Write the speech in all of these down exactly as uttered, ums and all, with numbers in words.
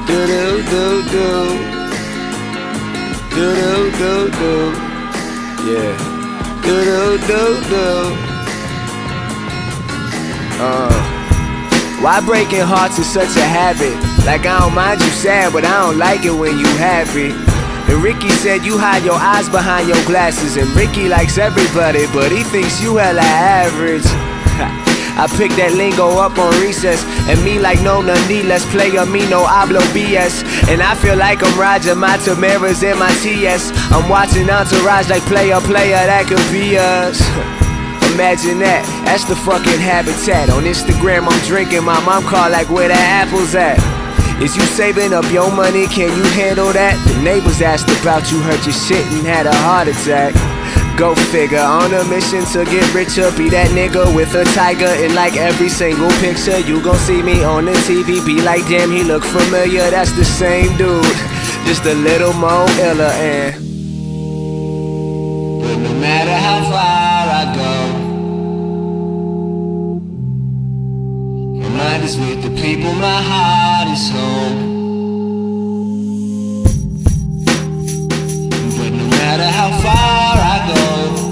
Do do do do. Do do do do. Yeah. Do do do do. Uh. Why breaking hearts is such a habit? Like I don't mind you sad, but I don't like it when you happy. And Ricky said you hide your eyes behind your glasses. And Ricky likes everybody, but he thinks you hella average. I picked that lingo up on recess. And me like no none need, let's play a me no hablo B S. And I feel like I'm Roger, my Tamara's in my T S. I'm watching Entourage like player, player, that could be us. Imagine that, that's the fucking habitat. On Instagram I'm drinking, my mom call like where the apples at. Is you saving up your money, can you handle that? The neighbors asked about you, heard your shit and had a heart attack. Go figure, on a mission to get richer. Be that nigga with a tiger in like every single picture. You gon' see me on the T V, be like damn he look familiar. That's the same dude, just a little more iller. And but no matter how far I go, my mind is with the people, my heart is home. But no matter how far I go,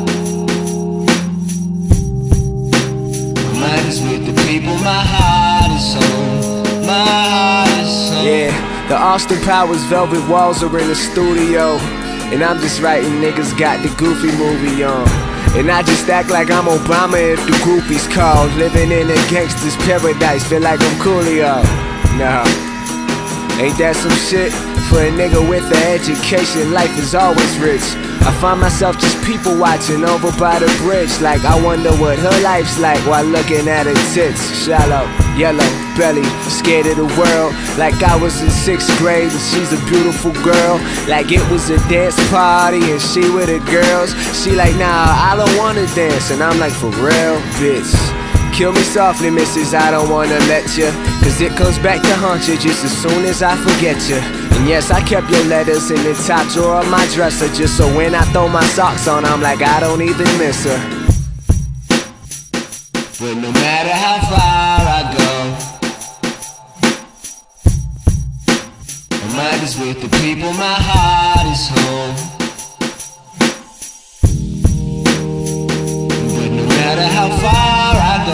my mind is with the people, my heart is home. My heart is home. Yeah, the Austin Powers Velvet Walls are in the studio, and I'm just writing niggas got the Goofy movie on. And I just act like I'm Obama if the groupies call. Living in a gangster's paradise, feel like I'm Coolio. Nah, ain't that some shit? For a nigga with an education, life is always rich. I find myself just people watching over by the bridge. Like I wonder what her life's like while looking at her tits. Shallow, yellow, belly, scared of the world. Like I was in sixth grade and she's a beautiful girl. Like it was a dance party and she with the girls. She like, nah, I don't wanna dance. And I'm like, for real, bitch. Kill me softly, missus, I don't wanna let ya. Cause it comes back to haunt you just as soon as I forget ya. And yes, I kept your letters in the top drawer of my dresser, just so when I throw my socks on, I'm like, I don't even miss her. But no matter how far I go, my mind is with the people, my heart is home. But no matter how far I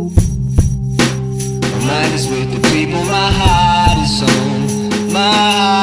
go, my mind is with the people, my heart is home. My heart